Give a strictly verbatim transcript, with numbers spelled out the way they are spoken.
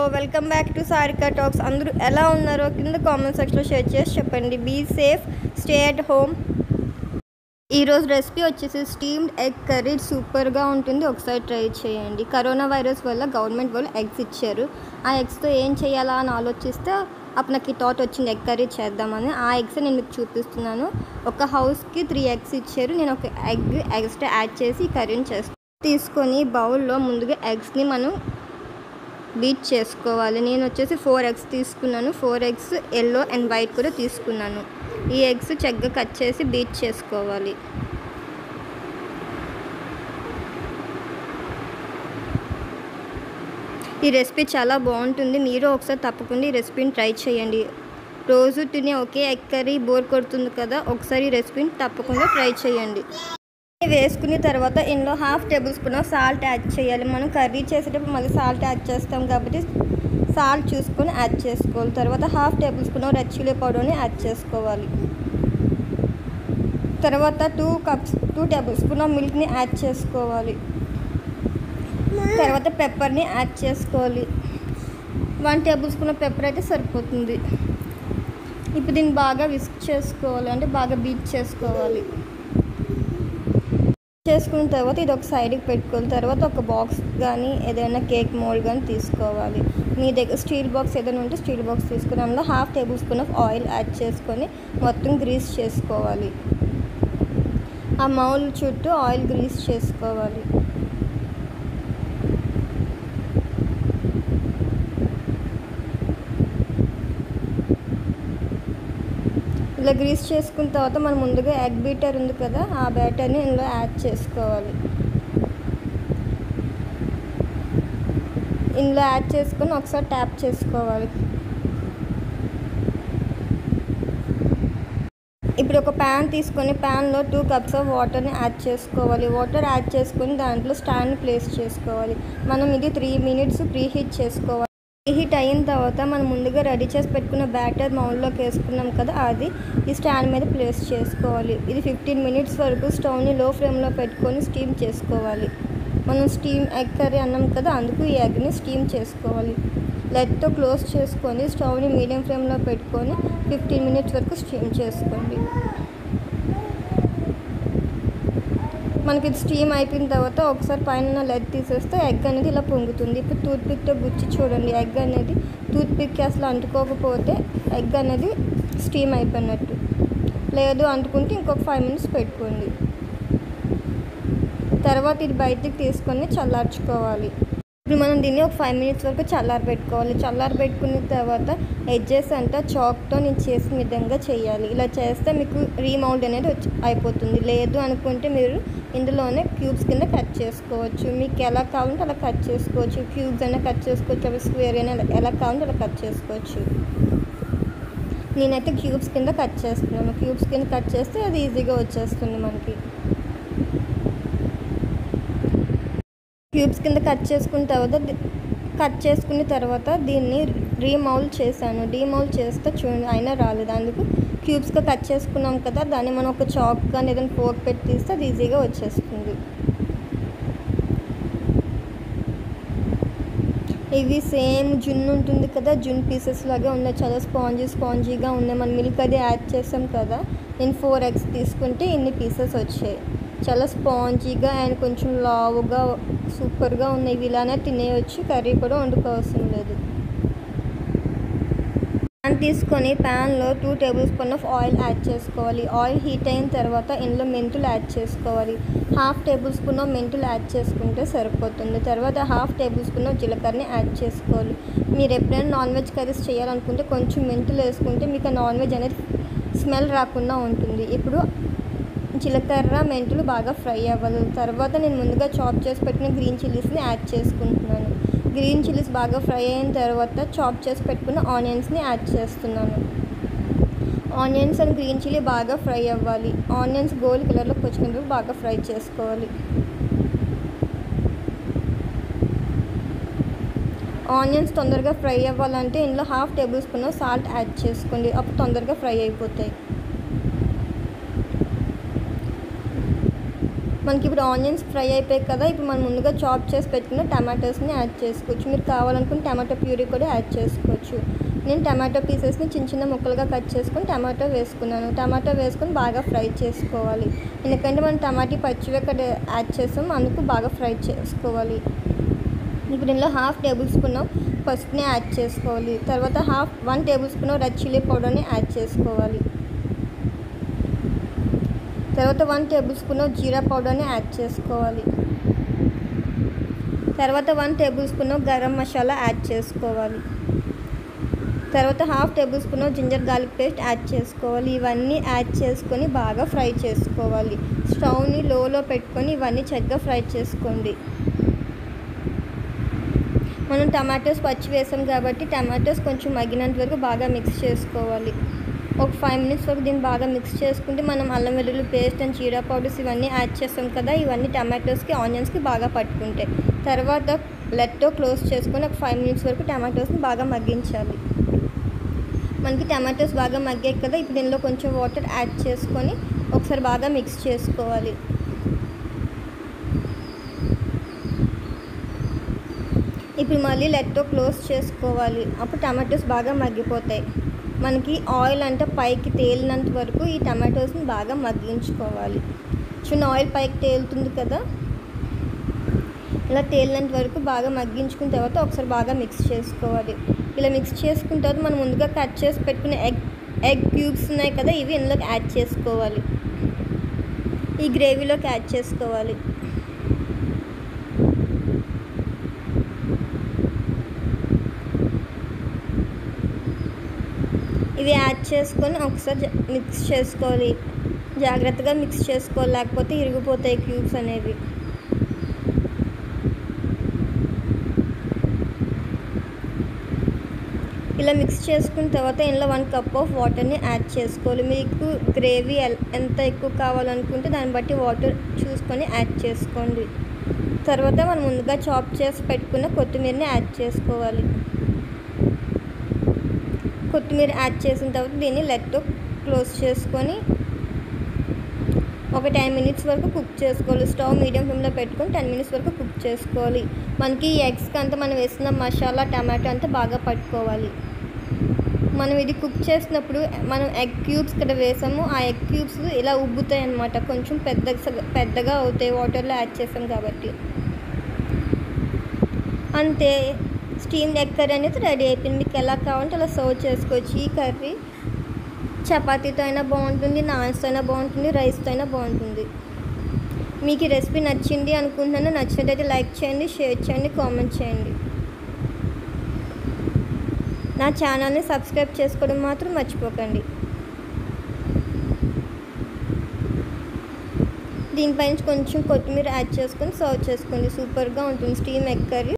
Welcome back to Sarika talks. అందరూ ఎలా ఉన్నారో కింద కామెంట్ సెక్షన్లో షేర్ చేసి చెప్పండి. Be safe, stay at home. ఈరోజు రెసిపీ వచ్చేసి స్టీమ్డ్ ఎగ్ కర్రీ. సూపర్గా ఉంటుంది, ఒకసారి ట్రై చేయండి. కరోనా వైరస్ వల్ల గవర్నమెంట్ వాళ్ళు ఎగ్స్ ఇచ్చారు. ఆ ఎగ్స్తో ఏం చేయాలా అని ఆలోచిస్తే అప్పుడు నాకు ఈ థాట్ వచ్చింది, ఎగ్ కర్రీ చేద్దామని. ఆ ఎగ్స్ నేను మీకు చూపిస్తున్నాను. ఒక హౌస్కి త్రీ ఎగ్స్ ఇచ్చారు. నేను ఒక ఎగ్ ఎక్స్ట్రా యాడ్ చేసి ఈ కర్రీని చేస్తాను. తీసుకొని బౌల్లో ముందుగా ఎగ్స్ని మనం బీట్ చేసుకోవాలి. నేను వచ్చేసి ఫోర్ ఎగ్స్ తీసుకున్నాను. Four eggs yellow and white కూడా తీసుకున్నాను. ఈ ఎగ్స్ చక్కగా కట్ చేసి బీట్ చేసుకోవాలి. ఈ రెసిపీ చాలా బాగుంటుంది. మీరు ఒకసారి తప్పకుండా ఈ రెసిపీని ట్రై చేయండి. రోజు తినే ఒకే ఎగ్ కర్రీ బోర్ కొడుతుంది కదా, ఒకసారి ఈ రెసిపీని తప్పకుండా ట్రై చేయండి. వేసుకున్న తర్వాత ఇందులో half tablespoon of salt add చేయాలి. మనం కర్రీ చేసేటప్పుడు మళ్ళీ సాల్ట్ యాడ్ చేస్తాం కాబట్టి సాల్ట్ చూసుకొని యాడ్ చేసుకోవాలి. తర్వాత half tablespoon of red chilli పౌడర్ని యాడ్ చేసుకోవాలి. తర్వాత two cups two tablespoon of మిల్క్ని యాడ్ చేసుకోవాలి. తర్వాత పెప్పర్ని యాడ్ చేసుకోవాలి. One tablespoon of pepper అయితే సరిపోతుంది. ఇప్పుడు దీన్ని బాగా విస్క్ చేసుకోవాలి, అంటే బాగా బీట్ చేసుకోవాలి. చేసుకున్న తర్వాత ఇది ఒక సైడ్కి పెట్టుకోవాలి. తర్వాత ఒక బాక్స్ కానీ ఏదైనా కేక్ మోల్డ్ కానీ తీసుకోవాలి. మీ దగ్గర స్టీల్ బాక్స్ ఏదైనా ఉంటే స్టీల్ బాక్స్ తీసుకుని అందులో half tablespoon of oil add చేసుకొని మొత్తం గ్రీస్ చేసుకోవాలి. ఆ మౌల్ చుట్టూ ఆయిల్ గ్రీస్ చేసుకోవాలి. ఇలా గ్రీస్ చేసుకున్న తర్వాత మనం ముందుగా ఎగ్ బీటర్ ఉంది కదా, ఆ బ్యాటర్ని ఇందులో యాడ్ చేసుకోవాలి. ఇందులో యాడ్ చేసుకొని ఒకసారి ట్యాప్ చేసుకోవాలి. ఇప్పుడు ఒక ప్యాన్ తీసుకొని ప్యాన్లో టూ కప్స్ ఆఫ్ వాటర్ని యాడ్ చేసుకోవాలి. వాటర్ యాడ్ చేసుకొని దాంట్లో స్టాండ్ ప్లేస్ చేసుకోవాలి. మనం ఇది త్రీ మినిట్స్ ప్రీ హీట్ చేసుకోవాలి. హీట్ అయిన తర్వాత మనం ముందుగా రెడీ చేసి పెట్టుకున్న బ్యాటర్ మౌల్లోకి వేసుకున్నాం కదా, అది ఈ స్టాండ్ మీద ప్లేస్ చేసుకోవాలి. ఇది ఫిఫ్టీన్ మినిట్స్ వరకు స్టవ్ని లో ఫ్లేమ్లో పెట్టుకొని స్టీమ్ చేసుకోవాలి. మనం స్టీమ్ ఎగ్ కర్రీ అన్నాం కదా, అందుకు ఈ ఎగ్ని స్టీమ్ చేసుకోవాలి. లెడ్తో క్లోజ్ చేసుకొని స్టవ్ని మీడియం ఫ్లేమ్లో పెట్టుకొని ఫిఫ్టీన్ మినిట్స్ వరకు స్టీమ్ చేసుకోండి. మనకి ఇది స్టీమ్ అయిపోయిన తర్వాత ఒకసారి పైన లెడ్ తీసేస్తే ఎగ్ అనేది ఇలా పొంగుతుంది. ఇప్పుడు టూత్ పిక్తో గుచ్చి చూడండి, ఎగ్ అనేది టూత్ పిక్ అసలు అంటుకోకపోతే ఎగ్ అనేది స్టీమ్ అయిపోయినట్టు. లేదు అంటుకుంటే ఇంకొక ఫైవ్ మినిట్స్ పెట్టుకోండి. తర్వాత ఇది బయటికి తీసుకొని చల్లార్చుకోవాలి. ఇప్పుడు మనం దీన్ని ఒక ఫైవ్ మినిట్స్ వరకు చల్లారి పెట్టుకోవాలి. చల్లారి పెట్టుకున్న తర్వాత ఎడ్జెస్ అంతా చాక్తో నేను చేసిన విధంగా చేయాలి. ఇలా చేస్తే మీకు రీమౌల్డ్ అనేది వచ్చి అయిపోతుంది. లేదు అనుకుంటే మీరు ఇందులోనే క్యూబ్స్ కింద కట్ చేసుకోవచ్చు. మీకు ఎలా కావాలంటే అలా కట్ చేసుకోవచ్చు. క్యూబ్స్ అయినా కట్ చేసుకోవచ్చు, అవి స్క్వేర్ అయినా ఎలా కావాలంటే అలా కట్ చేసుకోవచ్చు. నేనైతే క్యూబ్స్ కింద కట్ చేస్తున్నాను. క్యూబ్స్ కింద కట్ చేస్తే అది ఈజీగా వచ్చేస్తుంది మనకి. క్యూబ్స్ కింద కట్ చేసుకున్న తర్వాత కట్ చేసుకున్న తర్వాత దీన్ని రీమౌల్ చేశాను. రీమౌల్ చేస్తే చూడండి అయినా రాలేదు. అందుకు క్యూబ్స్గా కట్ చేసుకున్నాం కదా, దాన్ని మనం ఒక చాక్ కానీ ఏదైనా ఫోర్క్ పెట్టి తీస్తే అది ఈజీగా వచ్చేస్తుంది. ఇవి సేమ్ జున్ను ఉంటుంది కదా, జున్ పీసెస్ లాగే ఉన్నాయి. చాలా స్పాంజీ స్పాంజీగా ఉన్నాయి. మనం మిల్క్ అది యాడ్ చేసాం కదా, నేను ఫోర్ ఎగ్స్ తీసుకుంటే ఇన్ని పీసెస్ వచ్చాయి. చాలా స్పాంజీగా అండ్ కొంచెం లావుగా సూపర్గా ఉన్నాయి. ఇవి ఇలానే తినేయచ్చు, కర్రీ కూడా వండుకోవాల్సిన లేదు. ప్యాన్ తీసుకొని ప్యాన్లో two tablespoon of oil add చేసుకోవాలి. ఆయిల్ హీట్ అయిన తర్వాత ఇందులో మెంతులు యాడ్ చేసుకోవాలి. హాఫ్ టేబుల్ స్పూన్ ఆఫ్ మెంతులు యాడ్ చేసుకుంటే సరిపోతుంది. తర్వాత హాఫ్ టేబుల్ స్పూన్ ఆఫ్ జీలకర్రని యాడ్ చేసుకోవాలి. మీరు ఎప్పుడైనా నాన్ వెజ్ కర్రీస్ చేయాలనుకుంటే కొంచెం మెంతులు వేసుకుంటే మీకు ఆ నాన్ వెజ్ అనేది స్మెల్ రాకుండా ఉంటుంది. ఇప్పుడు జీలకర్ర మెంతులు బాగా ఫ్రై అవ్వాలి. తర్వాత నేను ముందుగా చాప్ చేసి పెట్టిన గ్రీన్ చిల్లీస్ని యాడ్ చేసుకుంటున్నాను. గ్రీన్ చిల్లీస్ బాగా ఫ్రై అయిన తర్వాత చాప్ చేసి పెట్టుకున్న ఆనియన్స్ని యాడ్ చేస్తున్నాను. ఆనియన్స్ అండ్ గ్రీన్ చిల్లీ బాగా ఫ్రై అవ్వాలి. ఆనియన్స్ గోల్డ్ కలర్లోకి వచ్చినప్పుడు బాగా ఫ్రై చేసుకోవాలి. ఆనియన్స్ తొందరగా ఫ్రై అవ్వాలంటే ఇందులో half tablespoon salt add చేసుకోండి, అప్పుడు తొందరగా ఫ్రై అయిపోతాయి. మనకి ఇప్పుడు ఆనియన్స్ ఫ్రై అయిపోయాయి కదా, ఇప్పుడు మనం ముందుగా చాప్ చేసి పెట్టుకున్న టమాటోస్ని యాడ్ చేసుకోవచ్చు. మీరు కావాలనుకుని టమాటో ప్యూరీ కూడా యాడ్ చేసుకోవచ్చు. నేను టమాటో పీసెస్ని చిన్న చిన్న ముక్కలుగా కట్ చేసుకొని టమాటో వేసుకున్నాను. టమాటో వేసుకొని బాగా ఫ్రై చేసుకోవాలి. ఎందుకంటే మనం టమాటీ పచ్చివి అక్కడ యాడ్ చేస్తాం, అందుకు బాగా ఫ్రై చేసుకోవాలి. ఇప్పుడు ఇందులో హాఫ్ టేబుల్ స్పూన్ పసుపుని యాడ్ చేసుకోవాలి. తర్వాత half one tablespoon red chilli పౌడర్ని యాడ్ చేసుకోవాలి. తర్వాత వన్ టేబుల్ స్పూన్ జీరా పౌడర్ని యాడ్ చేసుకోవాలి. తర్వాత one tablespoon garam masala add చేసుకోవాలి. తర్వాత half tablespoon ginger garlic paste add చేసుకోవాలి. ఇవన్నీ యాడ్ చేసుకొని బాగా ఫ్రై చేసుకోవాలి. స్టవ్ని లోలో పెట్టుకొని ఇవన్నీ చక్కగా ఫ్రై చేసుకోండి. మనం టమాటోస్ పచ్చి వేసాం కాబట్టి టమాటోస్ కొంచెం మగ్గినంత వరకు బాగా మిక్స్ చేసుకోవాలి. ఒక ఫైవ్ మినిట్స్ వరకు దీన్ని బాగా మిక్స్ చేసుకుంటే మనం అల్లం వెల్లుల్లి పేస్ట్ అండ్ జీరా పౌడర్స్ ఇవన్నీ యాడ్ చేస్తాం కదా, ఇవన్నీ టమాటోస్కి ఆనియన్స్కి బాగా పట్టుకుంటాయి. తర్వాత లెట్తో క్లోజ్ చేసుకొని ఒక ఫైవ్ మినిట్స్ వరకు టమాటోస్ని బాగా మగ్గించాలి. మనకి టమాటోస్ బాగా మగ్గాయి కదా, ఇప్పుడు దీనిలో కొంచెం వాటర్ యాడ్ చేసుకొని ఒకసారి బాగా మిక్స్ చేసుకోవాలి. ఇప్పుడు మళ్ళీ లెట్తో క్లోజ్ చేసుకోవాలి. అప్పుడు టమాటోస్ బాగా మగ్గిపోతాయి. మనకి ఆయిల్ అంటే పైకి తేలినంత వరకు ఈ టమాటోస్ని బాగా మగ్గించుకోవాలి. చిన్న ఆయిల్ పైకి తేలుతుంది కదా, ఇలా తేలినంత వరకు బాగా మగ్గించుకున్న తర్వాత ఒకసారి బాగా మిక్స్ చేసుకోవాలి. ఇలా మిక్స్ చేసుకున్న తర్వాత మనం ముందుగా కట్ చేసి పెట్టుకునే ఎగ్ ఎగ్ క్యూబ్స్ ఉన్నాయి కదా, ఇవి ఇందులోకి యాడ్ చేసుకోవాలి. ఈ గ్రేవీలోకి యాడ్ చేసుకోవాలి. ఇవి యాడ్ చేసుకొని ఒకసారి మిక్స్ చేసుకోవాలి. జాగ్రత్తగా మిక్స్ చేసుకోవాలి, లేకపోతే ఇరిగిపోతాయి క్యూబ్స్ అనేవి. ఇలా మిక్స్ చేసుకున్న తర్వాత ఇందులో వన్ కప్ ఆఫ్ వాటర్ని యాడ్ చేసుకోవాలి. మీకు గ్రేవీ ఎంత ఎక్కువ కావాలనుకుంటే దాన్ని బట్టి వాటర్ చూసుకొని యాడ్ చేసుకోండి. తర్వాత మనం ముందుగా చాప్ చేసి పెట్టుకున్న కొత్తిమీరని యాడ్ చేసుకోవాలి. కొత్తిమీర యాడ్ చేసిన తర్వాత దీన్ని లెట్తో క్లోజ్ చేసుకొని ఒక టెన్ మినిట్స్ వరకు కుక్ చేసుకోవాలి. స్టవ్ మీడియం ఫ్లేమ్లో పెట్టుకొని టెన్ మినిట్స్ వరకు కుక్ చేసుకోవాలి. మనకి ఈ ఎగ్స్కి అంతా మనం వేసిన మసాలా టమాటో అంతా బాగా పట్టుకోవాలి. మనం ఇది కుక్ చేసినప్పుడు మనం ఎగ్ క్యూబ్స్ ఇక్కడ వేసాము, ఆ ఎగ్ క్యూబ్స్ ఇలా ఉబ్బుతాయి అన్నమాట, కొంచెం పెద్దగా పెద్దగా అవుతాయి వాటర్లో యాడ్ చేసాం కాబట్టి. అంతే, స్టీమ్డ్ ఎగ్ కర్రీ అనేది రెడీ అయిపోయింది. మీకు ఎలా కావాలంటే అలా సర్వ్ చేసుకోవచ్చు. ఈ కర్రీ చపాతీతో అయినా బాగుంటుంది, నాన్స్తో అయినా బాగుంటుంది, రైస్తో అయినా బాగుంటుంది. మీకు ఈ రెసిపీ నచ్చింది అనుకుంటున్నాను. నచ్చినట్టయితే లైక్ చేయండి, షేర్ చేయండి, కామెంట్ చేయండి. నా ఛానల్ని సబ్స్క్రైబ్ చేసుకోవడం మాత్రం మర్చిపోకండి. దీనిపైన కొంచెం కొత్తిమీర యాడ్ చేసుకొని సర్వ్ చేసుకోండి. సూపర్గా ఉంటుంది స్టీమ్ ఎగ్ కర్రీ.